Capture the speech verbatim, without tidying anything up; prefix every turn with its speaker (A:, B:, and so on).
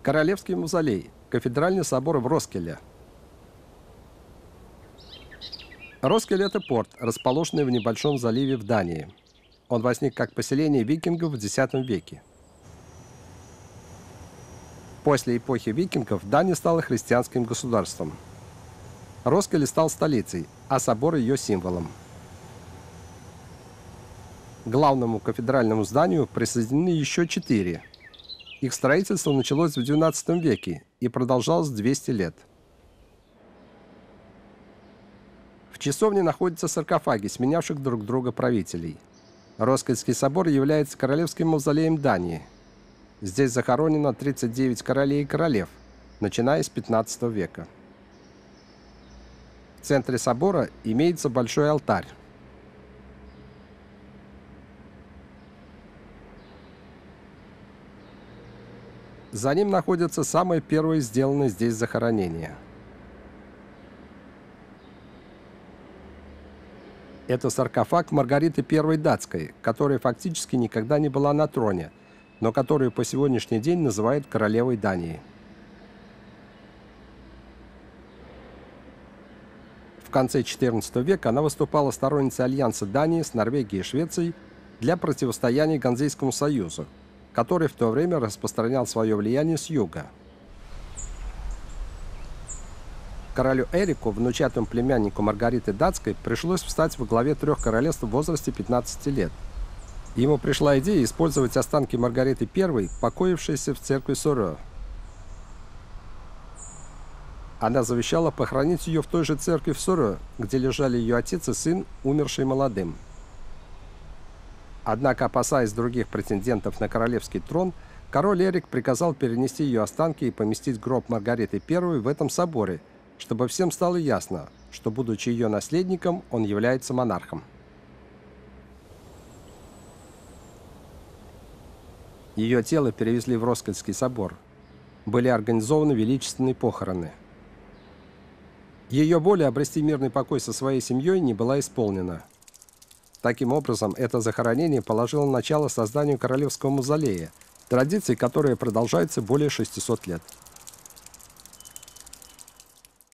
A: Королевский мавзолей. Кафедральный собор в Роскеле. Роскель – это порт, расположенный в небольшом заливе в Дании. Он возник как поселение викингов в десятом веке. После эпохи викингов Дания стала христианским государством. Роскель стал столицей, а собор – ее символом. К главному кафедральному зданию присоединены еще четыре. Их строительство началось в двенадцатом веке и продолжалось двести лет. В часовне находятся саркофаги, сменявших друг друга правителей. Роскельский собор является королевским мавзолеем Дании. Здесь захоронено тридцать девять королей и королев, начиная с пятнадцатого века. В центре собора имеется большой алтарь. За ним находится самое первое сделанное здесь захоронение. Это саркофаг Маргариты Первой Датской, которая фактически никогда не была на троне, но которую по сегодняшний день называют королевой Дании. В конце четырнадцатого века она выступала сторонницей альянса Дании с Норвегией и Швецией для противостояния Ганзейскому союзу, который в то время распространял свое влияние с юга. Королю Эрику, внучатому племяннику Маргариты Датской, пришлось встать во главе трех королевств в возрасте пятнадцати лет. Ему пришла идея использовать останки Маргариты Первой, покоившиеся в церкви Сорё. Она завещала похоронить ее в той же церкви в Сорё, где лежали ее отец и сын, умерший молодым. Однако, опасаясь других претендентов на королевский трон, король Эрик приказал перенести ее останки и поместить гроб Маргариты Первой в этом соборе, чтобы всем стало ясно, что, будучи ее наследником, он является монархом. Ее тело перевезли в Роскельский собор. Были организованы величественные похороны. Ее воля обрести мирный покой со своей семьей не была исполнена. Таким образом, это захоронение положило начало созданию королевского мавзолея, традиции, которая продолжается более шестисот лет.